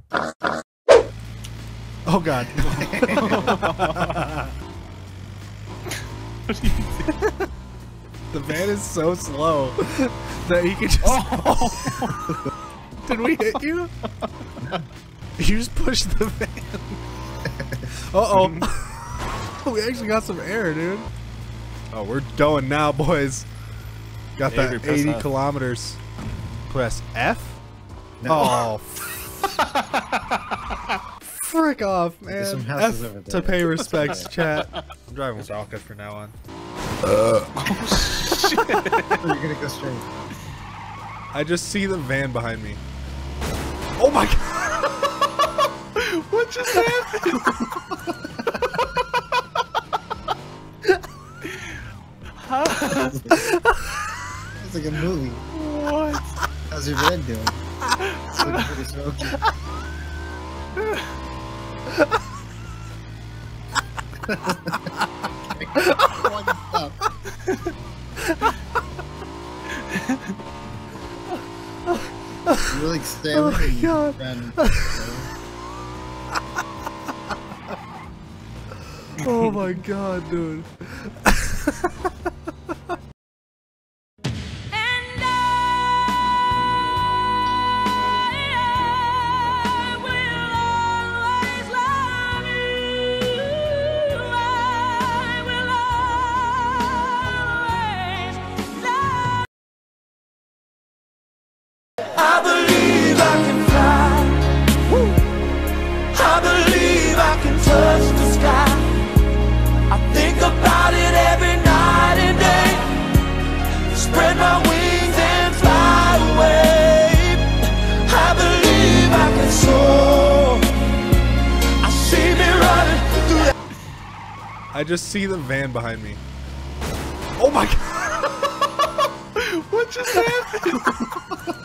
Oh god. The van is so slow that he can just. Oh. Did we hit you? You just pushed the van. Uh oh. We actually got some air, dude. Oh, we're going now, boys. Got that 80 kilometers. Press F? No. Oh. Frick off, man. There's some houses over there. To pay respects, chat. I'm driving with Alka for now on. Oh shit. You're gonna go straight. I just see the van behind me. Oh my god! What just happened? It's like a movie. What? How's your van doing? It's looking pretty smoky. You're like staring. Oh my god. Oh my god, dude. I believe I can fly. Woo. I believe I can touch the sky. I think about it every night and day. Spread my wings and fly away. I believe I can soar. I see me running through that. I just see the van behind me. Oh my god! What just happened?